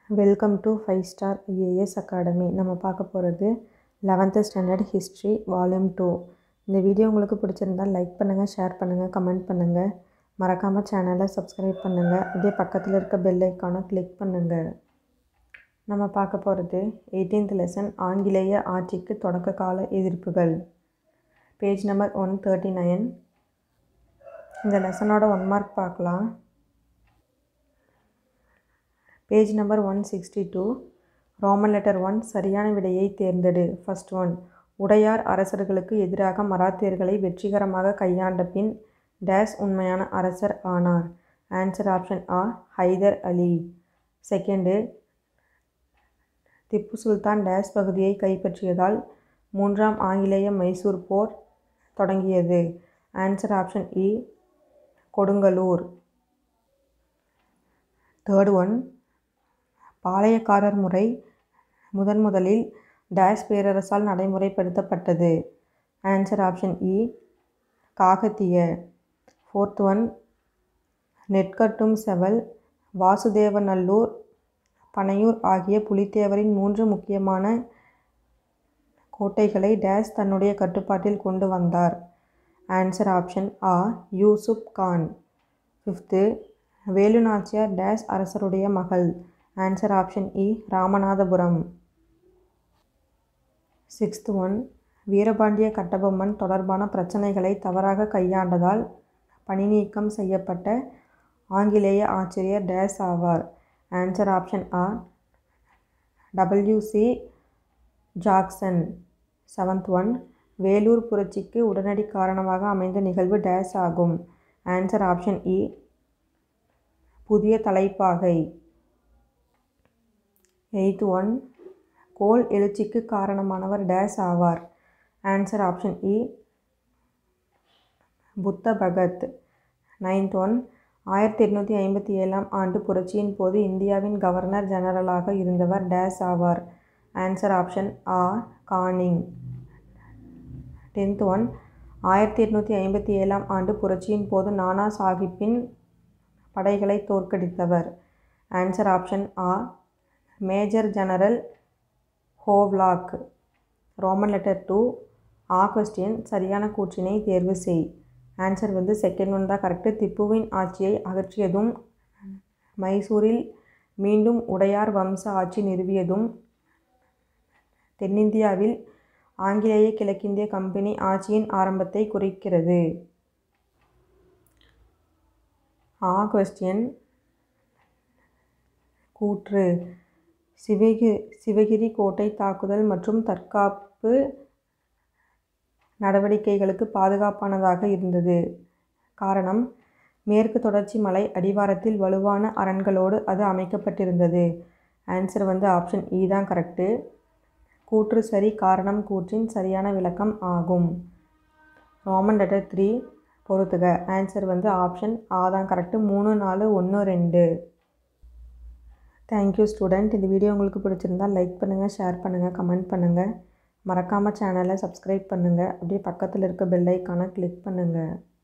Welcome to 5 Star IAS academy. நம்ம பார்க்க போகிறது 11th ஸ்டாண்டர்ட் ஹிஸ்ட்ரி வால்யூம் 2. இந்த வீடியோ உங்களுக்கு பிடிச்சிருந்தால் லைக் பண்ணுங்கள், ஷேர் பண்ணுங்கள், கமெண்ட் பண்ணுங்கள். மறக்காமல் சேனலை சப்ஸ்கிரைப் பண்ணுங்கள். அப்படியே பக்கத்தில் இருக்க பெல் ஐக்கானை கிளிக் பண்ணுங்கள். நம்ம பார்க்க போகிறது 18th லெசன் ஆங்கிலேய ஆட்சிக்கு தொடக்க கால எதிர்ப்புகள். Page number 139. இந்த லெசனோட 1 மார்க் பார்க்கலாம். Page number 162. ரோமன் லெட்டர் 1 சரியான விடையை தேர்ந்தெடு. ஃபர்ஸ்ட் ஒன், உடையார் அரசர்களுக்கு எதிராக மராத்தியர்களை வெற்றிகரமாக கையாண்ட பின் டேஸ் உண்மையான அரசர் ஆனார். ஆன்சர் ஆப்ஷன் ஆ, ஹைதர் அலி. செகண்டு, திப்பு சுல்தான் டேஸ் பகுதியை கைப்பற்றியதால் 3ஆம் ஆங்கிலேய மைசூர் போர் தொடங்கியது. ஆன்சர் ஆப்ஷன் இ, கொடுங்கலூர். தேர்ட் ஒன், பாளையக்காரர் முறை முதலில் டேஸ் பேரரசால் நடைமுறைப்படுத்தப்பட்டது. ஆன்சர் ஆப்ஷன் இ, காகத்திய. ஃபோர்த் ஒன், நெற்கட்டும் செவல், வாசுதேவநல்லூர், பனையூர் ஆகிய புலித்தேவரின் 3 முக்கியமான கோட்டைகளை டேஸ் தன்னுடைய கட்டுப்பாட்டில் கொண்டு வந்தார். ஆன்சர் ஆப்ஷன் ஆ, யூசுப் கான். ஃபிஃப்த்து, வேலு நாச்சியார் டேஸ் அரசருடைய மகள். ஆன்சர் ஆப்ஷன் இ, ராமநாதபுரம். சிக்ஸ்த் ஒன், வீரபாண்டிய கட்டபொம்மன் தொடர்பான பிரச்சனைகளை தவறாக கையாண்டதால் பணி நீக்கம் செய்யப்பட்ட ஆங்கிலேய ஆட்சியர் டேஸ் ஆவார். ஆன்சர் ஆப்ஷன் ஆ, WC Jackson. Seventh one, Vellore புரட்சிக்கு உடனடி காரணமாக அமைந்த நிகழ்வு டேஸ் ஆகும். ஆன்சர் ஆப்ஷன் இ, புதிய தலைப்பாகை. எய்த் ஒன், கோல் எழுச்சிக்கு காரணமானவர் டேஸ் ஆவார். ஆன்சர் ஆப்ஷன் இ, புத்த பகத். நைன்த் ஒன், 1857ஆம் ஆண்டு புரட்சியின் போது இந்தியாவின் கவர்னர் ஜெனரலாக இருந்தவர் டேஸ் ஆவார். ஆன்சர் ஆப்ஷன் ஆ, கானிங். டென்த் ஒன், 1857ஆம் ஆண்டு புரட்சியின் போது நானா சாஹிப்பின் படைகளை தோற்கடித்தவர். ஆன்சர் ஆப்ஷன் ஆ, Major General Havelock. Roman letter 2, ஆ கொஸ்டின் சரியான கூற்றினை தேர்வு செய். ஆன்சர் செகண்ட் ஒன் தான் கரெக்டு. திப்புவின் ஆட்சியை அகற்றியதும் மைசூரில் மீண்டும் உடையார் வம்ச ஆட்சி நிறுவியதும் தென்னிந்தியாவில் ஆங்கிலேய கிழக்கிந்திய கம்பெனி ஆட்சியின் ஆரம்பத்தை குறிக்கிறது. ஆ கொஸ்டின் கூற்று, சிவகிரி கோட்டை தாக்குதல் மற்றும் தற்காப்பு நடவடிக்கைகளுக்கு பாதுகாப்பானதாக இருந்தது. காரணம், மேற்கு தொடர்ச்சி மலை அடிவாரத்தில் வலுவான அரண்களோடு அது அமைக்கப்பட்டிருந்தது. ஆன்சர் ஆப்ஷன் இ தான் கரெக்டு. கூற்று சரி, காரணம் கூற்றின் சரியான விளக்கம் ஆகும். ரோமன் லெட்டர் 3 பொறுத்துக. ஆன்சர் ஆப்ஷன் ஆ தான் கரெக்டு. 3, 4, 1, 2. Thank you student. இந்த வீடியோ உங்களுக்கு பிடிச்சிருந்தால் லைக் பண்ணுங்கள், ஷேர் பண்ணுங்கள், கமெண்ட் பண்ணுங்கள். மறக்காமல் சேனலை சப்ஸ்கிரைப் பண்ணுங்கள். அப்படியே பக்கத்தில் இருக்க பெல் ஐக்கானை கிளிக் பண்ணுங்கள்.